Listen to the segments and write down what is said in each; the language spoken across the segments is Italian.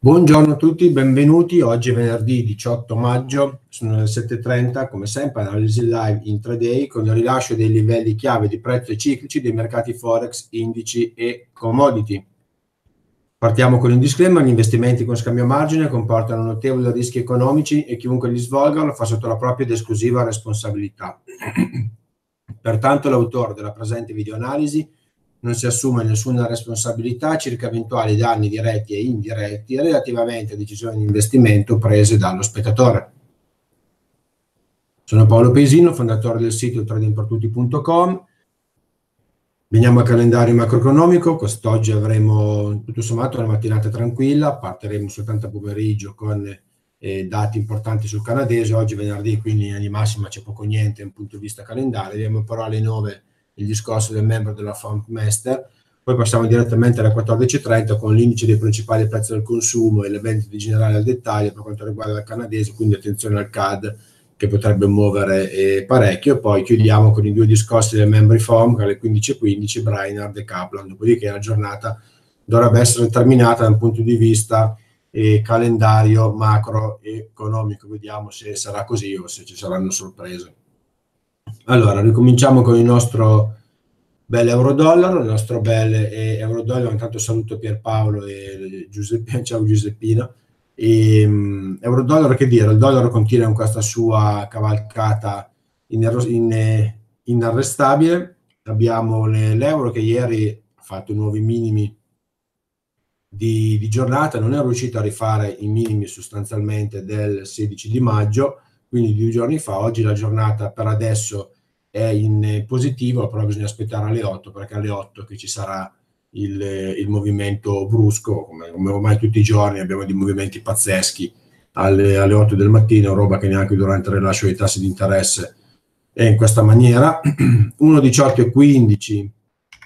Buongiorno a tutti, benvenuti. Oggi è venerdì 18 maggio, sono le 7:30, come sempre analisi live intraday con il rilascio dei livelli chiave di prezzo e ciclici dei mercati forex, indici e commodity. Partiamo con il disclaimer: gli investimenti con scambio a margine comportano notevoli rischi economici e chiunque li svolga lo fa sotto la propria ed esclusiva responsabilità. Pertanto l'autore della presente videoanalisi non si assume nessuna responsabilità circa eventuali danni diretti e indiretti relativamente a decisioni di investimento prese dallo spettatore. Sono Paolo Pesino, fondatore del sito tradingpertutti.com. Veniamo al calendario macroeconomico. Quest'oggi avremo tutto sommato una mattinata tranquilla, partiremo soltanto a pomeriggio con dati importanti sul canadese. Oggi venerdì, quindi in linea di massima c'è poco niente da un punto di vista calendario. Abbiamo però alle 9 il discorso del membro della Frontmaster, poi passiamo direttamente alle 14:30 con l'indice dei principali prezzi del consumo e l'evento di generale al dettaglio per quanto riguarda il canadese, quindi attenzione al CAD che potrebbe muovere parecchio. Poi chiudiamo con i due discorsi del membri FOM alle 15:15, Brainerd e Kaplan. Dopodiché la giornata dovrebbe essere terminata da un punto di vista calendario macroeconomico. Vediamo se sarà così o se ci saranno sorprese. Allora, ricominciamo con il nostro bel euro-dollaro. Il nostro bel euro-dollaro, intanto saluto Pierpaolo e Giuseppe, ciao Giuseppina. Euro-dollaro, che dire, il dollaro continua in questa sua cavalcata inarrestabile. Abbiamo l'euro che ieri ha fatto nuovi minimi di giornata, non è riuscito a rifare i minimi sostanzialmente del 16 di maggio, quindi 2 giorni fa. Oggi la giornata per adesso è in positivo, però bisogna aspettare alle 8, perché alle 8 che ci sarà il movimento brusco, come ormai tutti i giorni abbiamo dei movimenti pazzeschi alle 8 del mattino, roba che neanche durante il rilascio dei tassi di interesse è in questa maniera. 1,1815,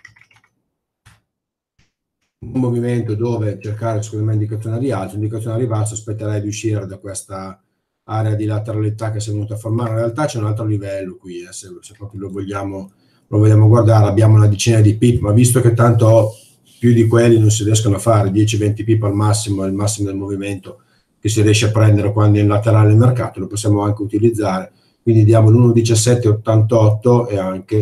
un movimento dove cercare secondo me indicazione a ribasso. Aspetterei di uscire da questa area di lateralità che si è venuta a formare. In realtà c'è un altro livello qui, se proprio lo vogliamo guardare. Abbiamo una decina di pip, ma visto che tanto più di quelli non si riescono a fare, 10-20 pip al massimo, è il massimo del movimento che si riesce a prendere quando è in laterale il mercato, lo possiamo anche utilizzare. Quindi diamo l'1,1788 e anche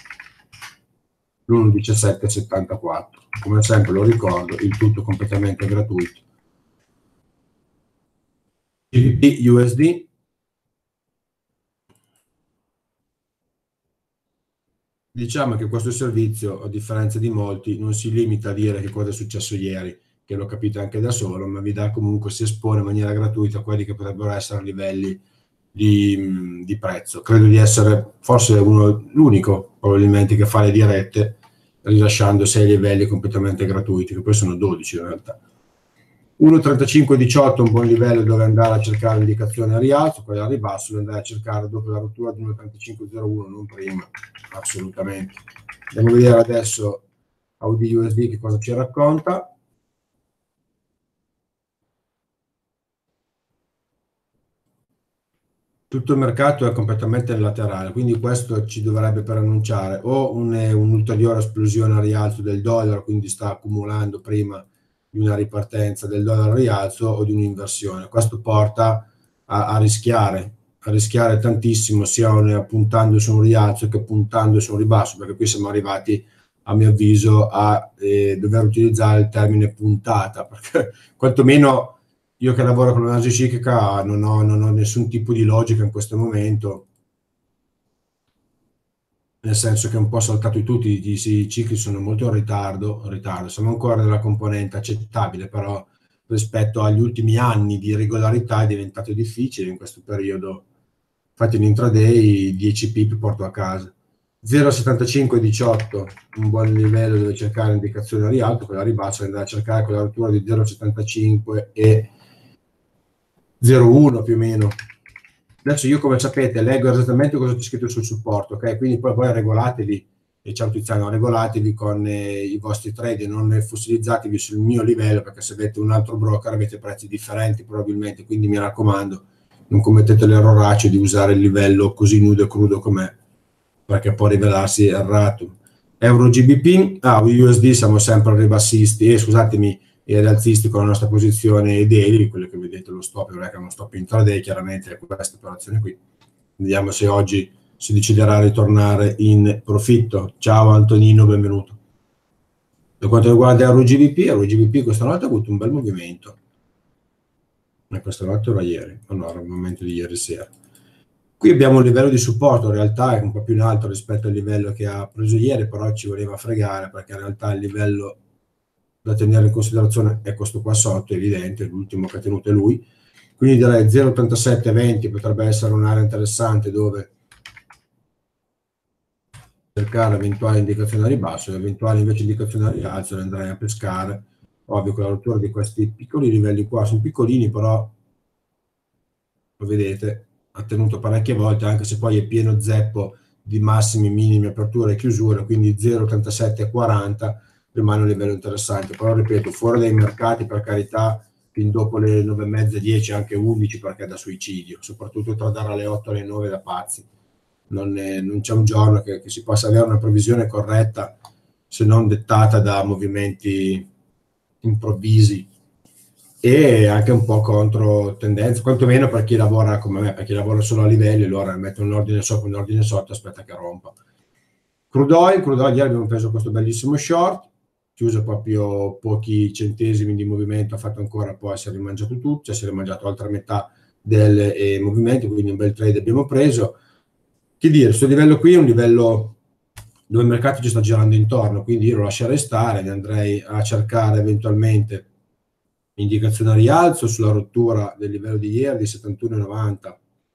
l'1,1774. Come sempre lo ricordo, il tutto completamente gratuito. GBP USD, diciamo che questo servizio, a differenza di molti, non si limita a dire che cosa è successo ieri, che l'ho capito anche da solo, ma vi dà comunque, si espone in maniera gratuita a quelli che potrebbero essere livelli di prezzo. Credo di essere forse l'unico probabilmente che fa le dirette rilasciando 6 livelli completamente gratuiti, che poi sono 12 in realtà. 1,3518 un buon livello dove andare a cercare indicazione a rialzo, poi a ribasso lo andare a cercare dopo la rottura di 1,3501, non prima, assolutamente. Andiamo a vedere adesso Audi USD che cosa ci racconta. Tutto il mercato è completamente laterale, quindi questo ci dovrebbe preannunciare o un'ulteriore esplosione a rialzo del dollaro, quindi sta accumulando prima di una ripartenza del dollaro a rialzo, o di un'inversione. Questo porta a rischiare tantissimo, sia puntando su un rialzo che puntando su un ribasso, perché qui siamo arrivati, a mio avviso, a dover utilizzare il termine puntata, perché quantomeno io che lavoro con l'analisi ciclica non ho nessun tipo di logica in questo momento, nel senso che è un po' saltato tutti, i cicli sono molto in ritardo, siamo ancora nella componente accettabile, però rispetto agli ultimi anni di regolarità è diventato difficile in questo periodo. Infatti in intraday 10 pip porto a casa. 0,7518 un buon livello dove cercare indicazione a rialto, quella a ribasso andare a cercare con la rottura di 0,75 e 0,1 più o meno. Adesso io, come sapete, leggo esattamente cosa c'è scritto sul supporto, ok? Quindi poi regolatevi, e ciao Tiziano, regolatevi con i vostri trade, non fossilizzatevi sul mio livello, perché se avete un altro broker avete prezzi differenti probabilmente, quindi mi raccomando, non commettete l'erroraccio di usare il livello così nudo e crudo com'è, perché può rivelarsi errato. Euro GBP, USD siamo sempre ribassisti, scusatemi, e rialzisti con la nostra posizione daily, quelle che vedete lo stop, non è che è uno stop intraday, chiaramente è questa operazione qui. Vediamo se oggi si deciderà a ritornare in profitto. Ciao Antonino, benvenuto. Per quanto riguarda RGVP questa notte ha avuto un bel movimento. Ma questa notte era ieri, no, era il momento di ieri sera. Qui abbiamo un livello di supporto, in realtà è un po' più in alto rispetto al livello che ha preso ieri, però ci voleva fregare perché in realtà il livello da tenere in considerazione è questo qua sotto, è evidente, l'ultimo che ha tenuto è lui. Quindi direi 0,8720 potrebbe essere un'area interessante dove cercare eventuali indicazioni a ribasso, eventuali invece indicazioni a rialzo le andrei a pescare. Ovvio con la rottura di questi piccoli livelli qua, sono piccolini però, lo vedete, ha tenuto parecchie volte, anche se poi è pieno zeppo di massimi, minimi, aperture e chiusure, quindi 0,8740 rimane un livello interessante, però ripeto, fuori dai mercati per carità, fin dopo le 9:30, 10, anche 11 perché è da suicidio, soprattutto tra dare alle 8 e alle 9 da pazzi. Non c'è un giorno che si possa avere una previsione corretta se non dettata da movimenti improvvisi e anche un po' contro tendenze, quantomeno per chi lavora come me, per chi lavora solo a livelli, allora mette un ordine sopra, un ordine sotto, aspetta che rompa. Crude oil ieri abbiamo preso questo bellissimo short, chiuso proprio pochi centesimi di movimento, ha fatto ancora, poi si è rimangiato tutto, cioè si è rimangiato oltre metà del movimento, quindi un bel trade abbiamo preso. Che dire, questo livello qui è un livello dove il mercato ci sta girando intorno, quindi io lo lascerei stare, ne andrei a cercare eventualmente indicazione a rialzo sulla rottura del livello di ieri di 71,90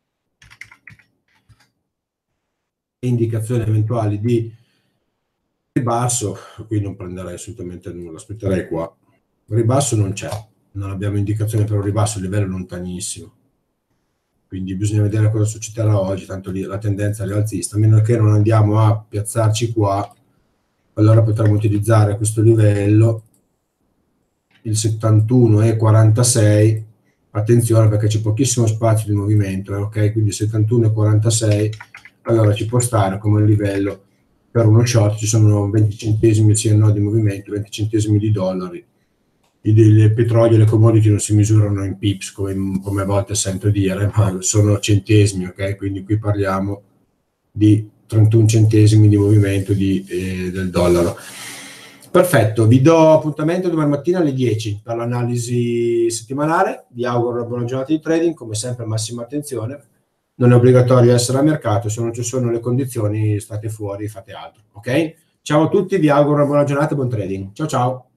e indicazioni eventuali di ribasso. Qui non prenderei assolutamente nulla, aspetterei qua. Il ribasso non c'è, non abbiamo indicazione per un ribasso, il livello è lontanissimo, quindi bisogna vedere cosa succederà oggi, tanto lì la tendenza è rialzista, a meno che non andiamo a piazzarci qua, allora potremmo utilizzare questo livello, il 71,46, attenzione perché c'è pochissimo spazio di movimento, ok? Quindi 71,46, allora ci può stare come livello per uno short, ci sono 20 centesimi sì e no di movimento, 20 centesimi di dollari. Il petrolio e le commodity non si misurano in pips come a volte sento dire, ma sono centesimi, ok? Quindi qui parliamo di 31 centesimi di movimento del dollaro. Perfetto, vi do appuntamento domani mattina alle 10 per l'analisi settimanale. Vi auguro una buona giornata di trading, come sempre massima attenzione. Non è obbligatorio essere al mercato, se non ci sono le condizioni state fuori, fate altro, ok? Ciao a tutti, vi auguro una buona giornata e buon trading. Ciao ciao!